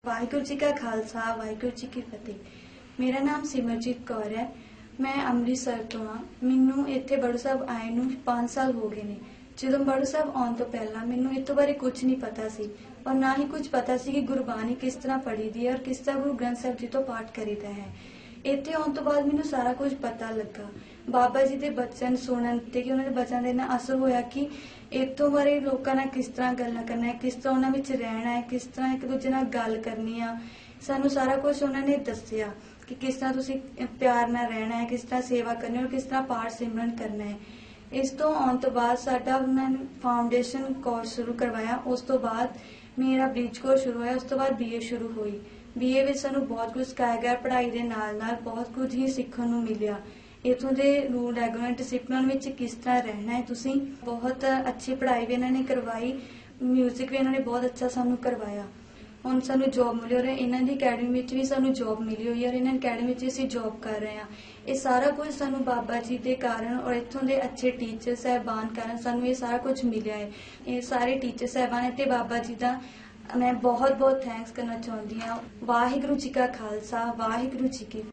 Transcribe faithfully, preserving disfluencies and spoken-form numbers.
वाहिगुरू जी का खालसा वाहिगुरू जी की फतेह। मेरा नाम सिमरजीत कौर है। मैं ਅੰਮ੍ਰਿਤਸਰ ਤੋਂ ਹਾਂ। ਮੈਨੂੰ ਇੱਥੇ ਬੜੂ ਸਾਹਿਬ ਆਏ ਨੂੰ पाँच ਸਾਲ ਹੋ ਗਏ ਨੇ। ਜਦੋਂ ਬੜੂ ਸਾਹਿਬ ਆਉਣ ਤੋਂ ਪਹਿਲਾਂ ਮੈਨੂੰ ਇਸ ਤੋਂ ਬਾਰੇ ਕੁਝ ਨਹੀਂ ਪਤਾ ਸੀ और ना ही कुछ पता सी कि गुरबाणी किस तरह पढ़ी दी है और किस तरह गुरु ग्रंथ साहिब जी तो पाठ करीदा है। ਇੱਥੇ ਆਉਣ ਤੋਂ ਬਾਅਦ ਮੈਨੂੰ ਸਾਰਾ ਕੁਝ ਪਤਾ ਲੱਗਾ। ਬਾਬਾ ਜੀ ਦੇ ਬਚਨ ਸੁਣਨ ਤੇ ਕਿ ਉਹਨਾਂ ਦੇ ਬਚਨਾਂ ਦੇ ਨਾਲ ਅਸਰ ਹੋਇਆ ਕਿ ਇੱਥੋਂ ਬਾਰੇ ਲੋਕਾਂ ਨਾਲ ਕਿਸ ਤਰ੍ਹਾਂ ਗੱਲਾਂ ਕਰਨਾ ਹੈ, ਕਿਸ ਤਰ੍ਹਾਂ ਉਹਨਾਂ ਵਿੱਚ ਰਹਿਣਾ ਹੈ, ਕਿਸ ਤਰ੍ਹਾਂ ਇੱਕ ਦੂਜੇ ਨਾਲ ਗੱਲ ਕਰਨੀ ਆ। ਸਾਨੂੰ ਸਾਰਾ ਕੁਝ ਉਹਨਾਂ ਨੇ ਦੱਸਿਆ ਕਿ ਕਿਸ ਤਰ੍ਹਾਂ ਤੁਸੀਂ ਪਿਆਰ ਨਾਲ ਰਹਿਣਾ ਹੈ, ਕਿਸ ਤਰ੍ਹਾਂ ਸੇਵਾ ਕਰਨੀ ਹੈ और किस तरह पाठ सिमरन करना है। इस तो आने तो बाद साडा मैं फाउंडेशन कोर्स शुरू करवाया। उस तो बाद मेरा ब्रिज कोर्स शुरू होया। उस तो बाद बीए शुरू हुई। बीए में सानू बहुत कुछ सिखाया गया। पढ़ाई के नाल नाल बहुत कुछ ही सीखने नू मिलिया। इथों के रूल रेगुलर डिसिपलिन में किस तरह रहना है। तुसी बहुत अच्छी पढ़ाई भी इन्होंने करवाई। म्यूजिक भी इन्होंने बहुत अच्छा सानू करवाया। ਹੁਣ ਸਾਨੂੰ जॉब मिली और इन्हों की अकैडमी में भी सानू जॉब मिली हुई है और इन्होंने अकैडमी में असीं जॉब कर रहे हैं। ये सारा कुछ सानू बाबा जी के कारण और इत्थों के अच्छे टीचर साहबान कारण सानू ये सारा कुछ मिलिया है। ये सारे टीचर साहबान ते बाबा जी का मैं बहुत बहुत थैंक्स करना चाहती हाँ। वाहिगुरू जी का खालसा वाहिगुरू जी की